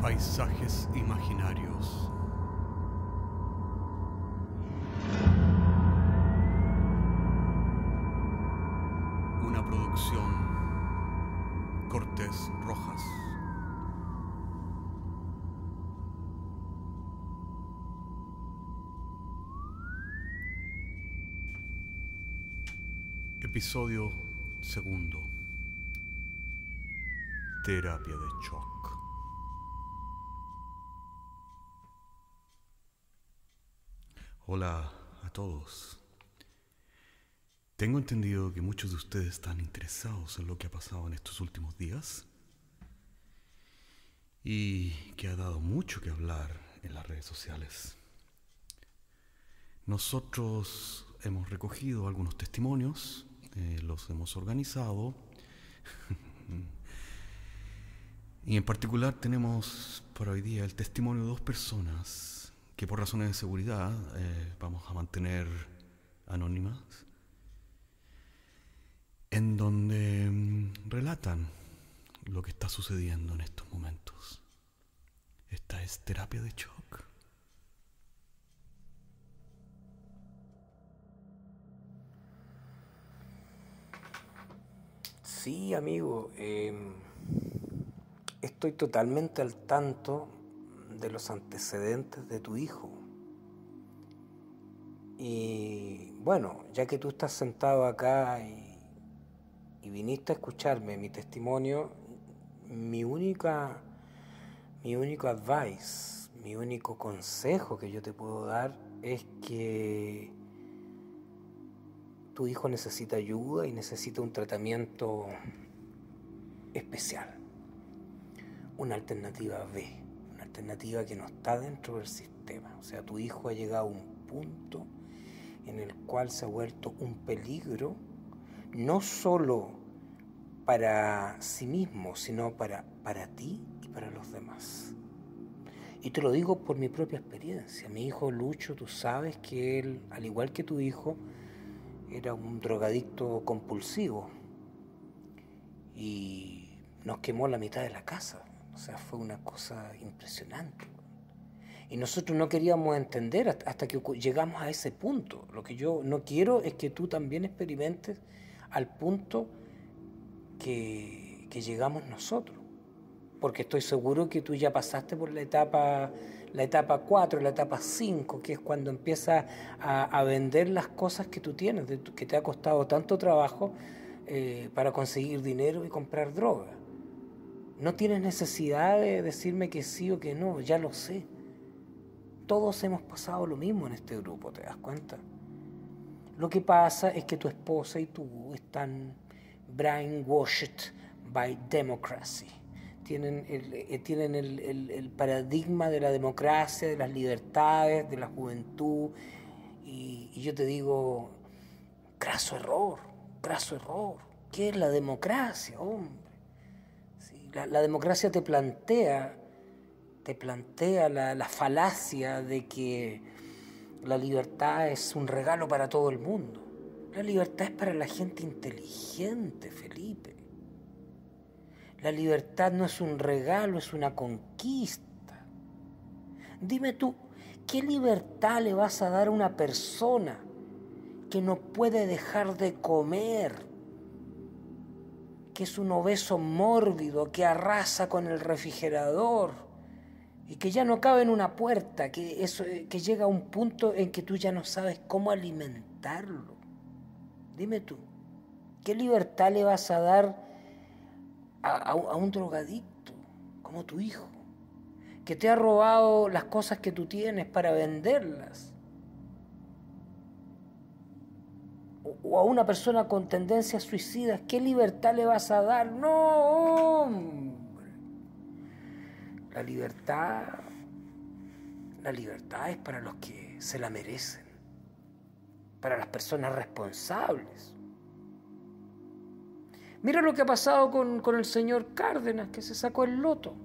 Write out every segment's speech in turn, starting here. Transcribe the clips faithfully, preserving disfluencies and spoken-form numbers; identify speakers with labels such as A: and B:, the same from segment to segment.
A: Paisajes imaginarios. Una producción Cortés Rojas. Episodio segundo. Terapia de shock. Hola a todos. Tengo entendido que muchos de ustedes están interesados en lo que ha pasado en estos últimos días y que ha dado mucho que hablar en las redes sociales. Nosotros hemos recogido algunos testimonios, eh, los hemos organizado y en particular tenemos para hoy día el testimonio de dos personas que por razones de seguridad eh, vamos a mantener anónimas, en donde mm, relatan lo que está sucediendo en estos momentos. Esta es terapia de shock.
B: Sí, amigo, eh, estoy totalmente al tanto de los antecedentes de tu hijo. Y bueno, ya que tú estás sentado acá y, y viniste a escucharme mi testimonio, mi única, mi único advice, mi único consejo que yo te puedo dar es que tu hijo necesita ayuda y necesita un tratamiento especial, una alternativa B, una alternativa que no está dentro del sistema. O sea, tu hijo ha llegado a un punto en el cual se ha vuelto un peligro, no solo para sí mismo, sino para, para ti y para los demás. Y te lo digo por mi propia experiencia. Mi hijo Lucho, tú sabes que él, al igual que tu hijo, era un drogadicto compulsivo y nos quemó la mitad de la casa. O sea, fue una cosa impresionante. Y nosotros no queríamos entender hasta que llegamos a ese punto. Lo que yo no quiero es que tú también experimentes al punto que, que llegamos nosotros. Porque estoy seguro que tú ya pasaste por la etapa, la etapa cuatro, la etapa cinco, que es cuando empiezas a, a vender las cosas que tú tienes, de, que te ha costado tanto trabajo eh, para conseguir dinero y comprar droga. No tienes necesidad de decirme que sí o que no, ya lo sé. Todos hemos pasado lo mismo en este grupo, ¿te das cuenta? Lo que pasa es que tu esposa y tú están brainwashed by democracy. Tienen el, eh, tienen el, el, el paradigma de la democracia, de las libertades, de la juventud. Y, y yo te digo, craso error, craso error. ¿Qué es la democracia, hombre? Sí, la, la democracia te plantea, te plantea la, la falacia de que la libertad es un regalo para todo el mundo. La libertad es para la gente inteligente, Felipe. La libertad no es un regalo, es una conquista. Dime tú, ¿qué libertad le vas a dar a una persona que no puede dejar de comer, que es un obeso mórbido, que arrasa con el refrigerador y que ya no cabe en una puerta, que, eso, que llega a un punto en que tú ya no sabes cómo alimentarlo? Dime tú, ¿qué libertad le vas a dar A, a, a un drogadicto como tu hijo, que te ha robado las cosas que tú tienes para venderlas? O, o a una persona con tendencias suicidas, ¿qué libertad le vas a dar? No, hombre. La libertad, la libertad es para los que se la merecen, para las personas responsables. Mira lo que ha pasado con, con el señor Cárdenas, que se sacó el loto.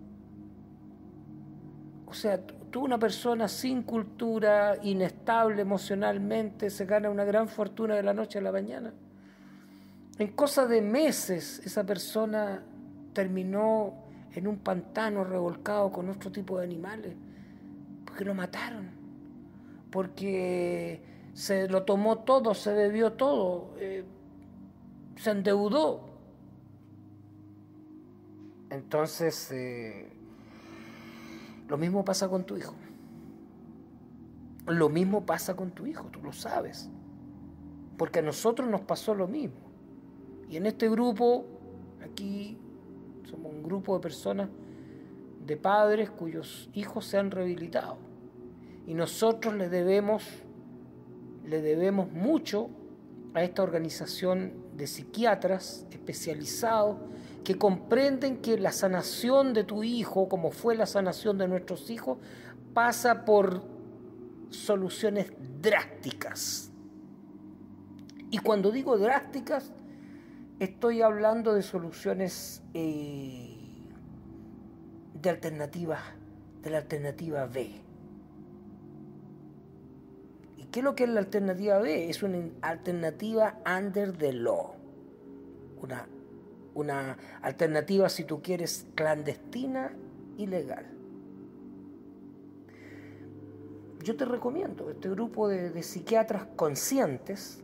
B: O sea, tú, una persona sin cultura, inestable emocionalmente, se gana una gran fortuna de la noche a la mañana. En cosa de meses, esa persona terminó en un pantano revolcado con otro tipo de animales, porque lo mataron, porque se lo tomó todo, se bebió todo, eh, se endeudó. Entonces, eh, lo mismo pasa con tu hijo. Lo mismo pasa con tu hijo, tú lo sabes. Porque a nosotros nos pasó lo mismo. Y en este grupo, aquí somos un grupo de personas, de padres cuyos hijos se han rehabilitado. Y nosotros le debemos, le debemos mucho a esta organización de psiquiatras especializados que comprenden que la sanación de tu hijo, como fue la sanación de nuestros hijos, pasa por soluciones drásticas. Y cuando digo drásticas, estoy hablando de soluciones eh, de alternativas, de la alternativa B. ¿Y qué es lo que es la alternativa B? Es una alternativa under the law. Una, una alternativa, si tú quieres, clandestina y legal. Yo te recomiendo este grupo de, de psiquiatras conscientes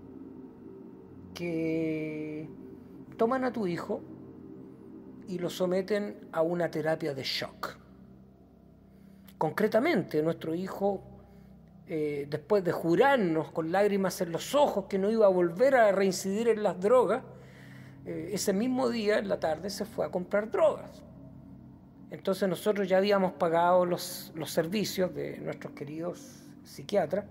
B: que toman a tu hijo y lo someten a una terapia de shock. Concretamente, nuestro hijo, eh, después de jurarnos con lágrimas en los ojos que no iba a volver a reincidir en las drogas, eh, ese mismo día, en la tarde, se fue a comprar drogas. Entonces nosotros ya habíamos pagado los, los servicios de nuestros queridos psiquiatras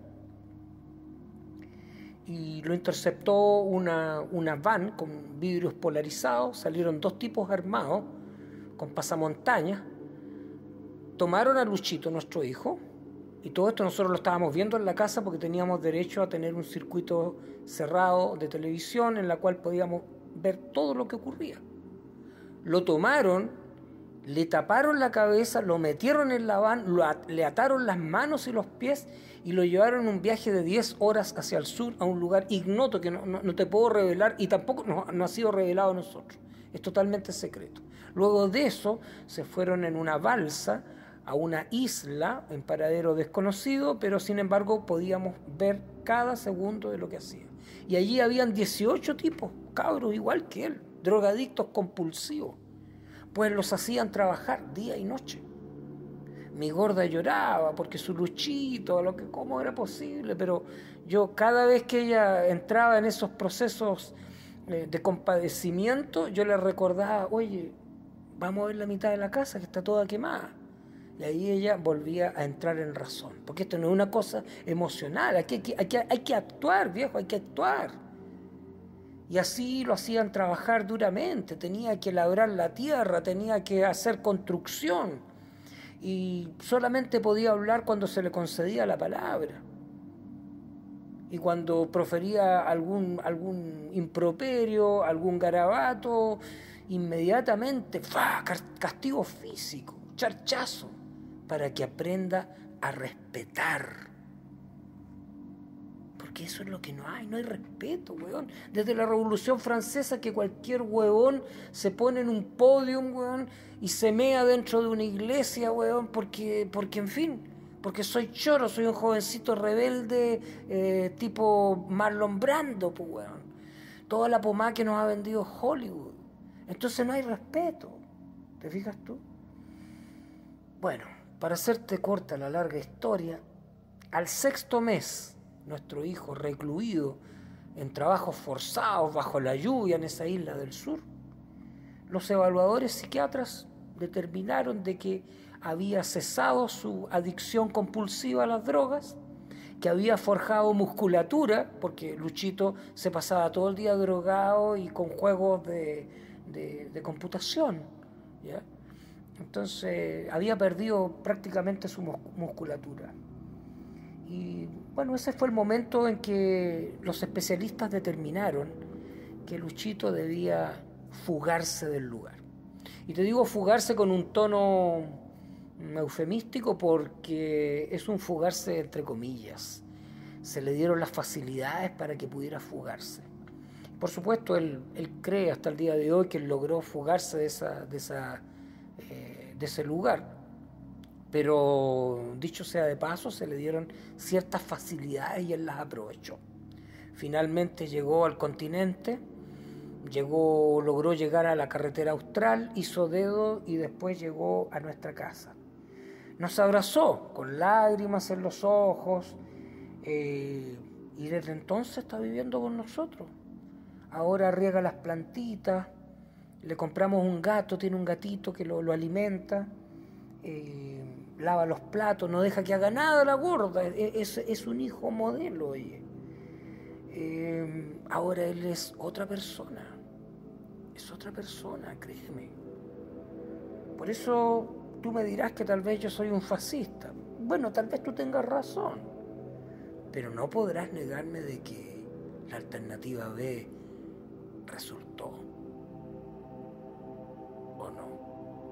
B: y lo interceptó una, una van con vidrios polarizados. Salieron dos tipos armados con pasamontañas, tomaron a Luchito, nuestro hijo, y todo esto nosotros lo estábamos viendo en la casa porque teníamos derecho a tener un circuito cerrado de televisión en la cual podíamos ver todo lo que ocurría. Lo tomaron, le taparon la cabeza, lo metieron en la van, lo at- le ataron las manos y los pies y lo llevaron en un viaje de diez horas hacia el sur a un lugar ignoto que no, no, no te puedo revelar y tampoco no, no ha sido revelado a nosotros. Es totalmente secreto. Luego de eso se fueron en una balsa a una isla en paradero desconocido, pero sin embargo podíamos ver cada segundo de lo que hacía. Y allí habían dieciocho tipos, cabros igual que él, drogadictos compulsivos. Pues los hacían trabajar día y noche. Mi gorda lloraba porque su Luchito, lo que, cómo era posible, pero yo cada vez que ella entraba en esos procesos eh, de compadecimiento, yo le recordaba, oye, vamos a ver la mitad de la casa que está toda quemada. Y ahí ella volvía a entrar en razón, porque esto no es una cosa emocional, aquí hay que, hay que, hay que actuar, viejo, hay que actuar. Y así lo hacían trabajar duramente, tenía que labrar la tierra, tenía que hacer construcción y solamente podía hablar cuando se le concedía la palabra. Y cuando profería algún, algún improperio, algún garabato, inmediatamente ¡fua! Castigo físico, charchazo, para que aprenda a respetar. Porque eso es lo que no hay, no hay respeto, weón. Desde la Revolución Francesa que cualquier huevón se pone en un podio, weón, y se mea dentro de una iglesia, weón, porque, porque en fin, porque soy choro, soy un jovencito rebelde, eh, tipo Marlon Brando, pues, weón. Toda la pomada que nos ha vendido Hollywood. Entonces no hay respeto, ¿te fijas tú? Bueno, para hacerte corta la larga historia, al sexto mes, nuestro hijo recluido en trabajos forzados bajo la lluvia en esa isla del sur, los evaluadores psiquiatras determinaron de que había cesado su adicción compulsiva a las drogas, que había forjado musculatura, porque Luchito se pasaba todo el día drogado y con juegos de, de, de computación, ¿ya? Entonces había perdido prácticamente su musculatura. Y bueno, ese fue el momento en que los especialistas determinaron que Luchito debía fugarse del lugar. Y te digo fugarse con un tono eufemístico porque es un fugarse entre comillas. Se le dieron las facilidades para que pudiera fugarse. Por supuesto, él, él cree hasta el día de hoy que él logró fugarse de esa, de esa de ese lugar. Pero dicho sea de paso, se le dieron ciertas facilidades y él las aprovechó. Finalmente llegó al continente, llegó, logró llegar a la carretera austral, hizo dedo y después llegó a nuestra casa. Nos abrazó con lágrimas en los ojos eh, y desde entonces está viviendo con nosotros. Ahora riega las plantitas, le compramos un gato, tiene un gatito que lo, lo alimenta, eh, lava los platos, no deja que haga nada la gorda, es, es un hijo modelo, oye. Eh, ahora él es otra persona, es otra persona, créeme. Por eso tú me dirás que tal vez yo soy un fascista. Bueno, tal vez tú tengas razón, pero no podrás negarme de que la alternativa B resultó, ¿o no?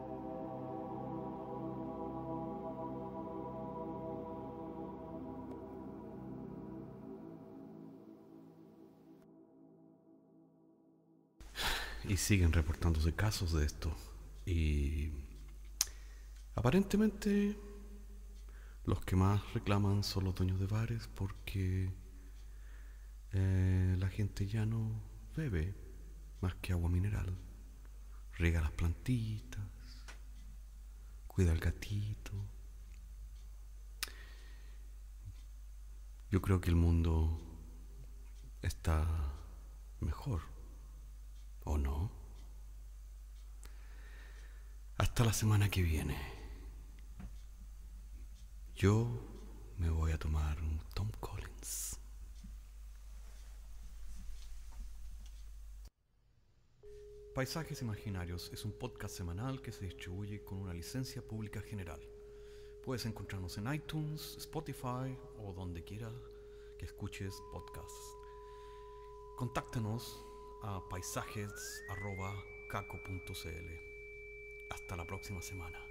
A: Y siguen reportándose casos de esto. Y aparentemente los que más reclaman son los dueños de bares porque eh, la gente ya no bebe más que agua mineral. Riega las plantitas, cuida al gatito. Yo creo que el mundo está mejor, ¿o no? Hasta la semana que viene. Yo me voy a tomar un Tom Collins. Paisajes Imaginarios es un podcast semanal que se distribuye con una licencia pública general. Puedes encontrarnos en iTunes, Spotify o donde quiera que escuches podcasts. Contáctanos a paisajes arroba caco punto cl. Hasta la próxima semana.